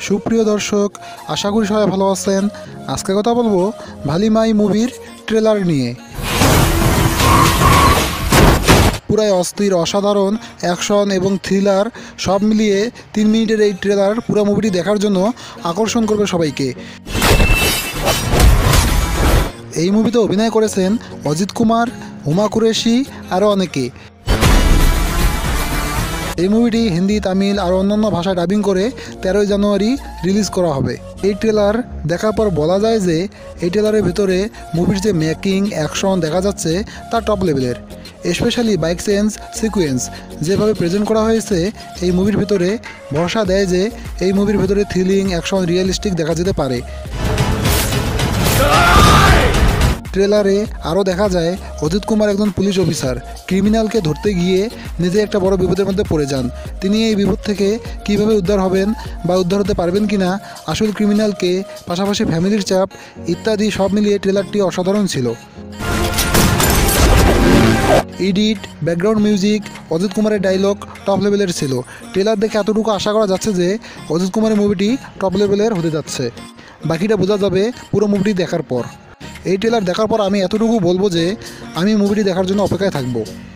সুপ্রিয় দর্শক, আশা করি সবাই ভালো আছেন। আজকে কথা বলবো ভালিমাই মুভির ট্রেলার নিয়ে। পুরাই অস্থির, অসাধারণ অ্যাকশন এবং থ্রিলার সব মিলিয়ে 3 মিনিটের এই ট্রেলার পুরো মুভিটি দেখার জন্য আকর্ষণ করবে সবাইকে। এই মুভিতে অভিনয় করেছেন অজিত কুমার, হুমা কুরেশি আরও অনেকে। এই মুভিটি হিন্দি, তামিল আর অন্যান্য ভাষায় ডাবিং করে 13 জানুয়ারি রিলিজ করা হবে। এই ট্রেলার দেখার পর বলা যায় যে এই ট্রেলারের ভিতরে মুভির যে মেকিং, অ্যাকশন দেখা যাচ্ছে তা টপ লেভেলের। স্পেশালি বাইক চেঞ্জ সিকোয়েন্স যেভাবে প্রেজেন্ট করা হয়েছে এই মুভির ভিতরে ভরসা দেয় যে এই মুভির ভিতরে থ্রিলিং, অ্যাকশন রিয়েলিস্টিক দেখা যেতে পারে। ট্রেলারে আরও দেখা যায় অজিত কুমার একজন পুলিশ অফিসার ক্রিমিনালকে ধরতে গিয়ে নিজে একটা বড় বিপদের মধ্যে পড়ে যান। তিনি এই বিপদ থেকে কিভাবে উদ্ধার হবেন বা উদ্ধার হতে পারবেন কিনা, আসল ক্রিমিনালকে, পাশাপাশি ফ্যামিলির চাপ ইত্যাদি সব মিলিয়ে ট্রেলারটি অসাধারণ ছিল। এডিট, ব্যাকগ্রাউন্ড মিউজিক, অজিত কুমারের ডায়লগ টপ লেভেলের ছিল। ট্রেলার দেখে এতটুকু আশা করা যাচ্ছে যে অজিত কুমারের মুভিটি টপ লেভেলের হতে যাচ্ছে। বাকিটা বোঝা যাবে পুরো মুভিটি দেখার পর। এই ট্রেলার দেখার পর আমি এতটুকু বলবো যে আমি মুভিটি দেখার জন্য অপেক্ষায় থাকবো।